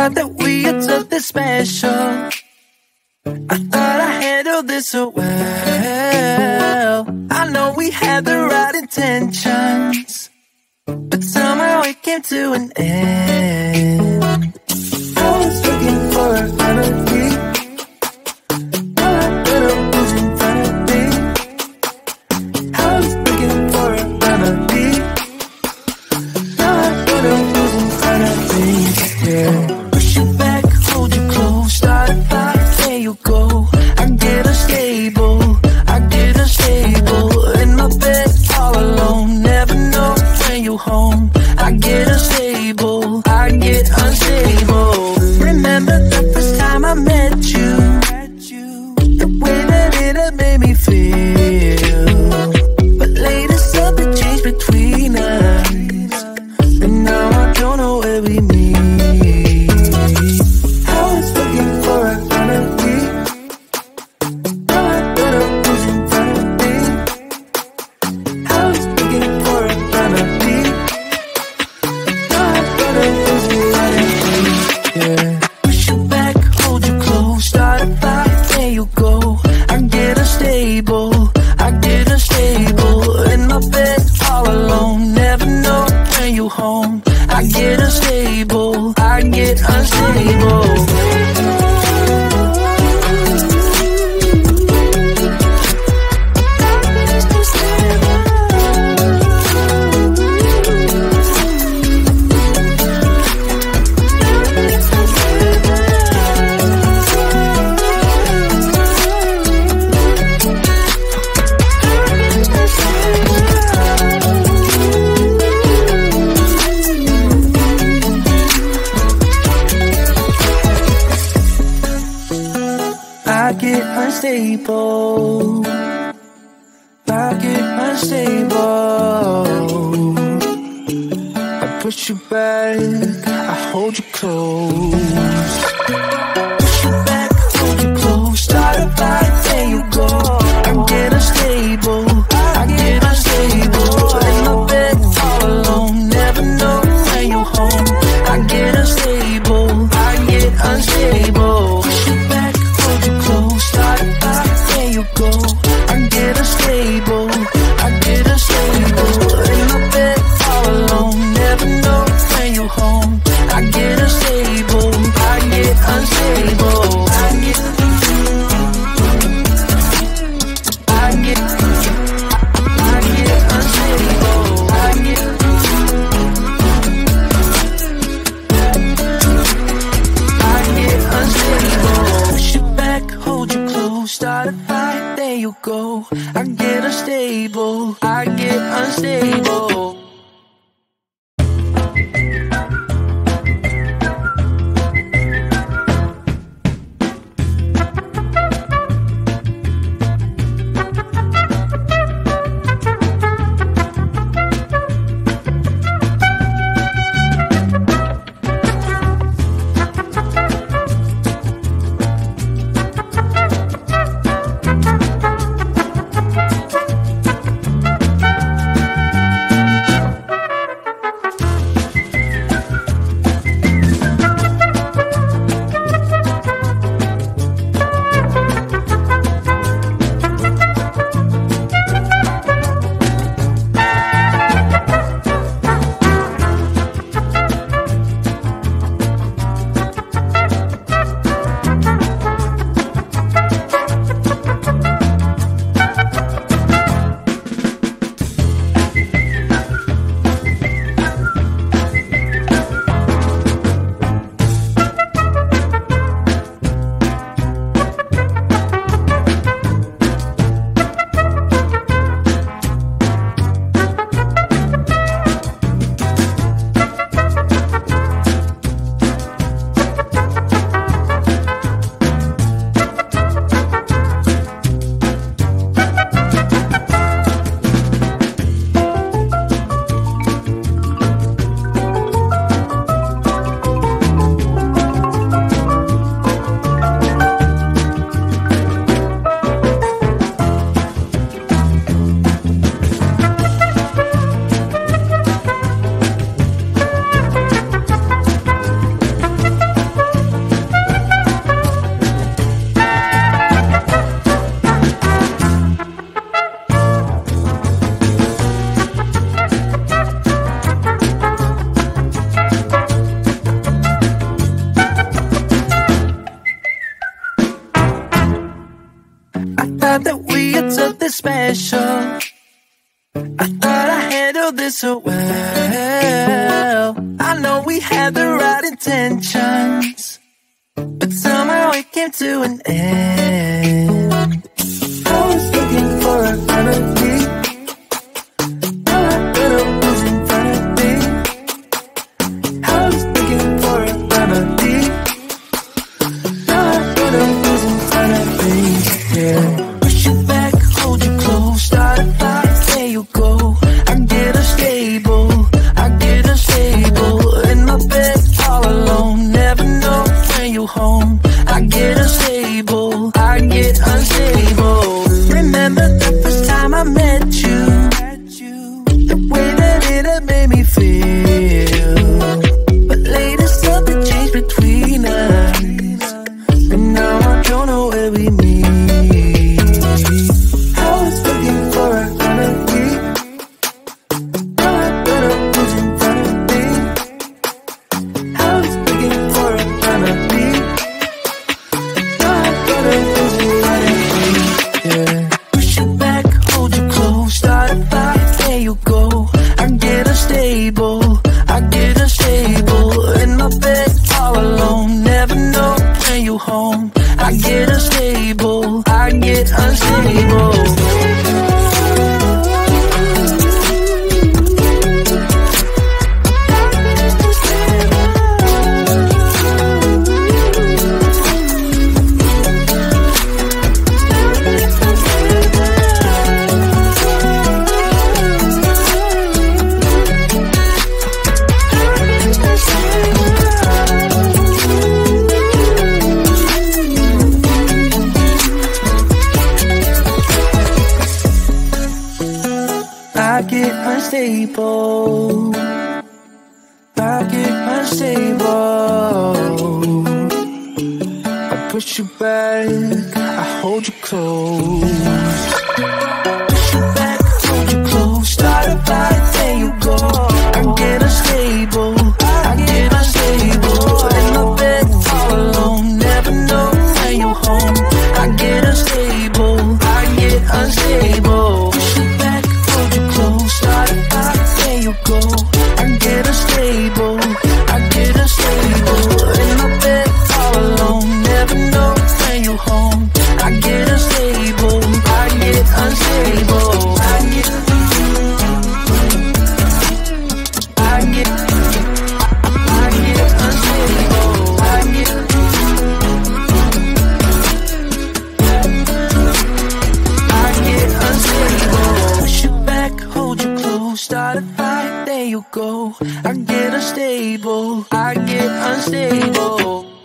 thought that we had something special. I thought I handled this so well. I know we had the right intentions, but somehow it came to an end. I was looking for a remedy. All I better was in front of me. I was looking for a remedy. All I better was in front of me. Yeah. Push you back, hold you close, start a fight, there you go. I get unstable, I get unstable. In my bed all alone, never know when you home. I get unstable, I get unstable. Remember the first time I met you, the way that it had made me feel. But later something changed between us, and now I don't know where we meet. I was looking for a remedy. All I better was in front of me. I was looking for a remedy. All I better was in front of me. Yeah. Push you back, hold you close, start a fight, there you go. I get unstable, I get unstable. In my bed all alone, never know when you home. I get unstable, I get unstable. I get unstable, I get unstable. I push you back, I hold you close. Push you back, hold you close, start a fight, there you go. I get unstable, I get unstable. In my bed all alone, never know when you home. I get unstable, I get unstable. Push you back, hold you close, start a fight, there you go. I get unstable, I get unstable. In my bed all alone, never know when you home. I get unstable, I get unstable. I get unstable. I get unstable. Push you back, hold you close, start a fight, there you go. I get unstable, I get unstable. this so well. I know we had the right intentions, but somehow it came to an end. I was looking for a remedy. Now I better who's in front of me. I was looking for a remedy. Now I better who's in front of me. Yeah. Push you back, hold you close, start a fight, there you go. I get unstable, in my bed all alone. Never know when you home. I get unstable, Remember the first time I met you, the way that it had made me feel. But later something changed between us, and now I don't know where we meet. I was looking for a remedy. Now I better who's in front of me. I was looking for a remedy. Now I better who's in front of me. Yeah. Push you back, hold you close, start a fight, there you go. I get unstable, in my bed all alone. Never know when you home. I get unstable, I get unstable. I push you back, I hold you close. Push you back, hold you close. Start a fight, there you go. I get unstable, in my bed all alone. Never know when you home. I get unstable, Push you back, hold you close. Start a fight, there you go. I get unstable, in my bed all alone. Never know when you home. I get unstable, unstable. I get unstable. Unstable. Push you back, hold you close. Start a fight, there you go. I get unstable, unstable.